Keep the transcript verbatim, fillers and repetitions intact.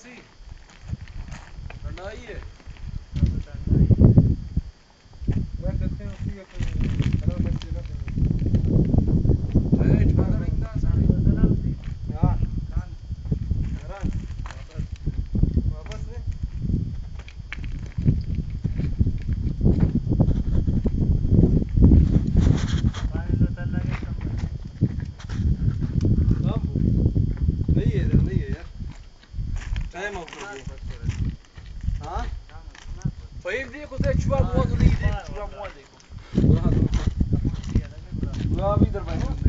सी ठंडा ही है यार देखते हैं उसी का कलर बच जगह पे राइट मार देंगे हां रन वापस में पानी तो चल लगे कम नहीं है इधर नहीं है यार टाइम ऑफ कर हां طيب देखो से छुआ हुआ तो नहीं देखो छुआ हुआ देखो पूरा भी इधर बैठ